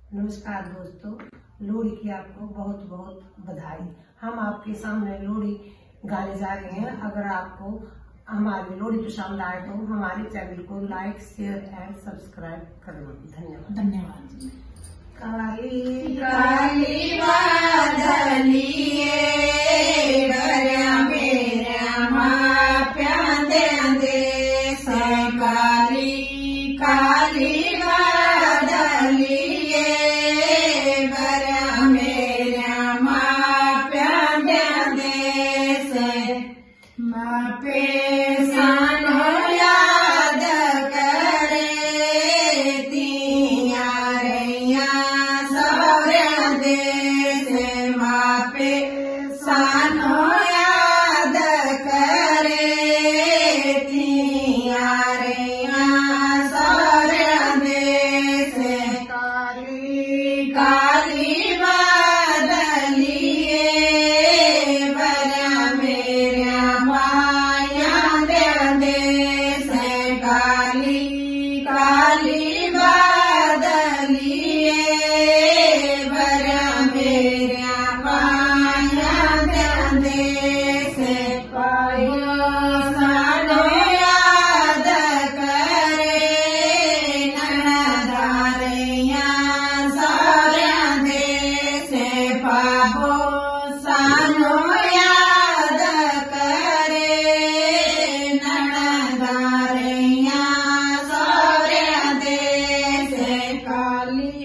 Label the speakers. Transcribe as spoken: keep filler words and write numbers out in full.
Speaker 1: नमस्कार दोस्तों, लोहड़ी की आपको बहुत बहुत बधाई। हम आपके सामने लोहड़ी गाने जा रहे हैं। अगर आपको हमारी लोहड़ी पसंद आए तो हमारे चैनल को लाइक, शेयर एंड सब्सक्राइब करना। धन्यवाद।
Speaker 2: धन्यवाद।
Speaker 1: काली
Speaker 2: काली बादलिए बरा मेरा माप्या दे दे से काली काली बादलिए बरा मेरा माप्या दे दे से मापे सानो याद करे तिया रैया सौर्या दे से मापे सानो याद करे तिया रैया सौर्या दे से काली काली बादलिए बरा मेरा माया दे दे से काली काली बादलिए बरा मेरा माया दे दे से पायो सानो याद करे ननदारिया सौर्या दे से पाहो सानो याद करे ननदारिया सौर्या दे से काली